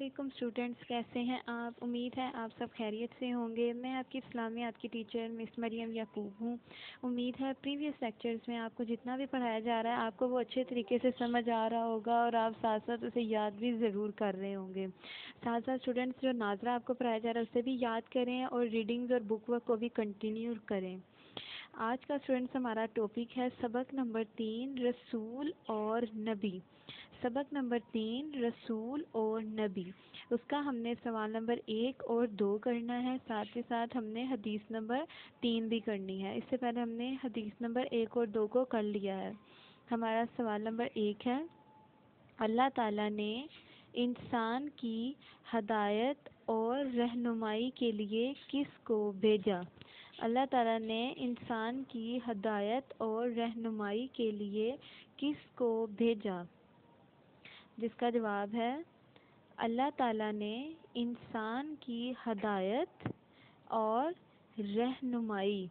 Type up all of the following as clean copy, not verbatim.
علیکم اسٹوڈینٹس، کیسے ہیں آپ؟ امید ہے آپ سب خیریت سے ہوں گے۔ میں آپ کی اسلامیات کی ٹیچر مس مریم یعقوب ہوں۔ امید ہے پریویس لیکچرز میں آپ کو جتنا بھی پڑھایا جا رہا ہے آپ کو وہ اچھے طریقے سے سمجھ آ رہا ہوگا اور آپ ساتھ ساتھ اسے یاد بھی ضرور کر رہے ہوں گے۔ ساتھ ساتھ اسٹوڈینٹس جو ناظرہ آپ کو پڑھایا جا رہا ہے اسے بھی یاد کریں اور ریڈنگز اور بک ورک کو بھی کنٹینیو کریں۔ آج کا اسٹوڈینٹس ہمارا ٹاپک ہے سبق نمبر 3 رسول اور نبی۔ سبق نمبر 3 رسول اور نبی، اس کا ہم نے سوال نمبر 1 اور 2 کرنا ہے، ساتھ ہی ساتھ ہم نے حدیث نمبر 3 بھی کرنی ہے۔ اس سے پہلے ہم نے حدیث نمبر 1 اور 2 کو کر لیا ہے۔ ہمارا سوال نمبر 1 ہے، اللہ تعالیٰ نے انسان کی ہدایت اور رہنمائی کے لیے کس کو بھیجا؟ اللہ تعالیٰ نے انسان کی ہدایت اور رہنمائی کے لیے کس کو بھیجا؟ جس کا جواب ہے اللہ تعالیٰ نے انسان کی ہدایت اور رہنمائی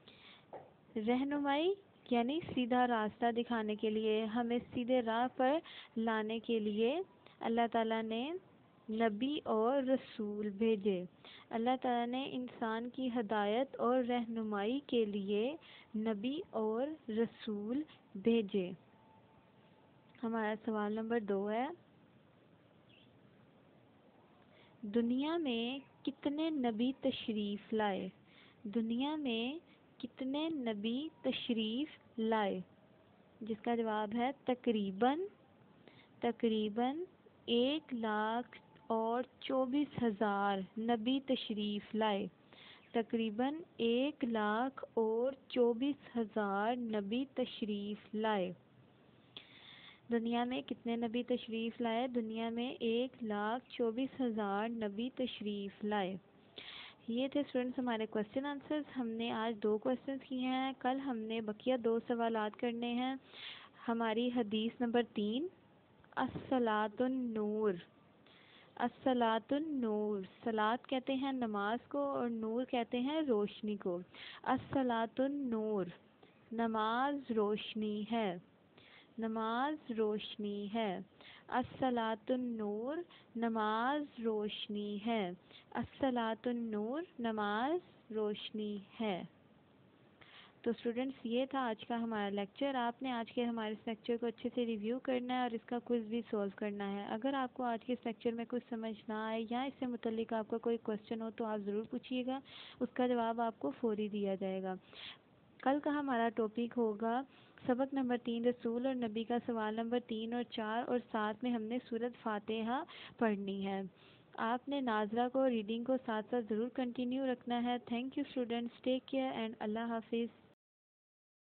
یعنی سیدھا راستہ دکھانے کے لیے، ہمیں سیدھے راہ پر لانے کے لیے اللہ تعالیٰ نے نبی اور رسول بھیجے۔ اللہ تعالیٰ نے انسان کی ہدایت اور رہنمائی کے لیے نبی اور رسول بھیجے۔ ہمارا سوال نمبر 2 ہے، دنیا میں کتنے نبی تشریف لائے؟ دنیا میں کتنے نبی تشریف لائے؟ جس کا جواب ہے تقریباً 1,24,000 نبی تشریف لائے۔ تقریباً 1,24,000 نبی تشریف لائے۔ دنیا میں کتنے نبی تشریف لائے؟ دنیا میں 1,24,000 نبی تشریف لائے۔ یہ تھے اسٹوڈنٹس ہمارے کوشچن آنسرز۔ ہم نے آج 2 کوشچنز کیے ہیں، کل ہم نے بقیہ 2 سوالات کرنے ہیں۔ ہماری حدیث نمبر 3، الصلاۃ النور۔ الصلاۃ النور، صلاۃ کہتے ہیں نماز کو اور نور کہتے ہیں روشنی کو۔ الصلاۃ النور، نماز روشنی ہے، نماز روشنی ہے۔ الصلاۃ النور، نماز روشنی ہے۔ الصلاۃ النور، نماز روشنی ہے۔ تو اسٹوڈنٹس یہ تھا آج کا ہمارا لیکچر۔ آپ نے آج کے ہمارے اس لیکچر کو اچھے سے ریویو کرنا ہے اور اس کا کوئز بھی سولو کرنا ہے۔ اگر آپ کو آج کے اس لیکچر میں کچھ سمجھ نہ آئے یا اس سے متعلق آپ کا کوئی کوشچن ہو تو آپ ضرور پوچھیے گا، اس کا جواب آپ کو فوری دیا جائے گا۔ کل کا ہمارا ٹاپک ہوگا سبق نمبر 3 رسول اور نبی کا سوال نمبر 3 اور 4 اور ساتھ میں ہم نے سورۃ فاتحہ پڑھنی ہے۔ آپ نے ناظرہ کو ریڈنگ کو ساتھ ساتھ ضرور کنٹینیو رکھنا ہے۔ Thank you students, take care and اللہ حافظ۔